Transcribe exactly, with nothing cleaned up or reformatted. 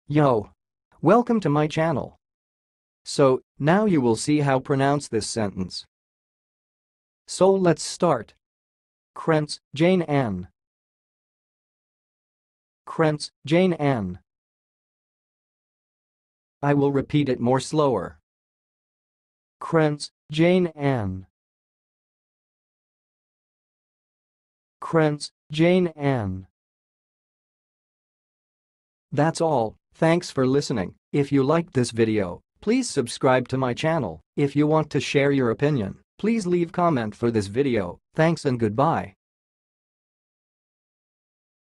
Yo! Welcome to my channel. So, now you will see how pronounce this sentence. So let's start. Krentz, Jayne Ann. Krentz, Jayne Ann. I will repeat it more slower. Krentz, Jayne Ann. Krentz, Jayne Ann. That's all. Thanks for listening. If you liked this video, please subscribe to my channel. If you want to share your opinion, please leave comment for this video. Thanks and goodbye.